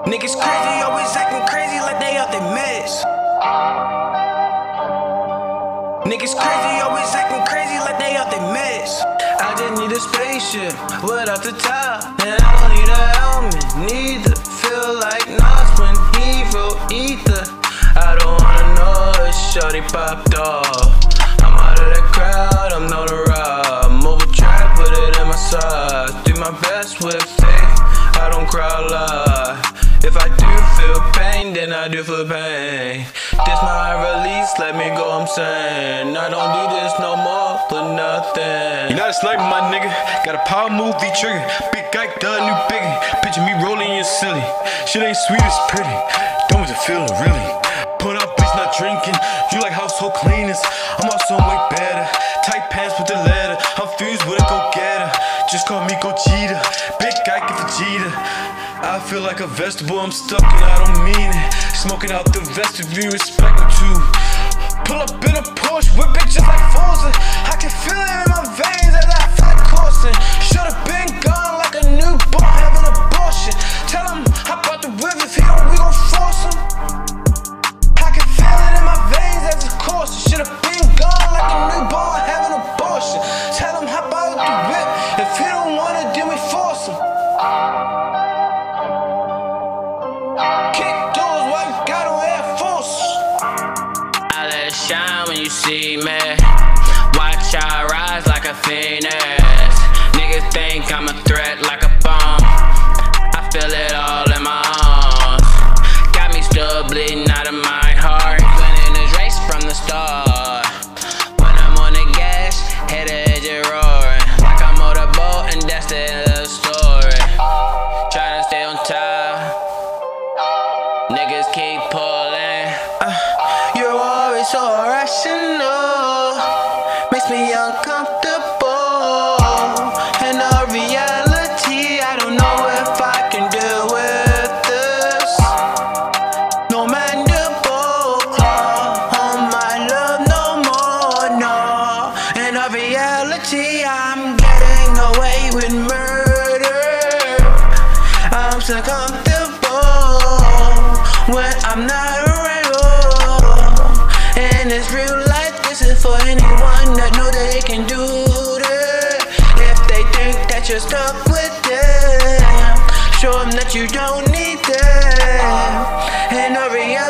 Niggas crazy, always acting crazy like they out their mess. Niggas crazy, always acting crazy like they out their mess. I just need a spaceship without the top, and I don't need a helmet neither. Feel like Nas when he wrote Ether. I don't wanna know if shorty popped off. I'm out of that crowd, I'm known to rob. Move a trap, put it in my size. Do my best with faith, I don't cry a lot. If I do feel pain, then I do feel pain. This my release, let me go, I'm saying. I don't do this no more for nothing. You're not a sniper, my nigga. Got a power move, the trigger. Big guy, done, new biggie. Picture me rolling, you silly. Shit ain't sweet, it's pretty. Don't want to feel it, really. Put up, bitch, not drinking. You like household cleaners. I'm also way better. Tight pants with the leather. I'm fused with a go-getter. Just call me Gogeta. Big guy, get the Jeter. I feel like a vegetable, I'm stuck and I don't mean it. Smoking out the vestibule, respect me too. Pull up in a Porsche, whip it just like Forza. I can feel it in my veins as I feel like coursing. Should've been gone like a newborn having an abortion. Tell him hop out the whip, if he don't, we gon' force him. I can feel it in my veins as it's coursing. Should've been gone like a newborn having an abortion. Tell him hop out the whip, if he don't want it, then we force him. Kick doors while you got on Air Force. I let it shine when you see me. Watch I rise like a phoenix. Niggas think I'm a threat like a bomb. I feel it all in my arms. Got me still bleeding out of my heart. Winning this race from the start. When I'm on the gas, head to edge it roaring. Like I'm on a boat and that's the end of the story. Trying to stay on top. Niggas keep pulling. You're always so irrational, makes me uncomfortable. And our reality, I don't know if I can deal with this. No mandible claw on my love no more, no. And our reality, I'm getting away with murder. I'm so comfortable when I'm not around. And it's real life, this is for anyone that know they can do that. If they think that you're stuck with them, show them that you don't need them. And the reality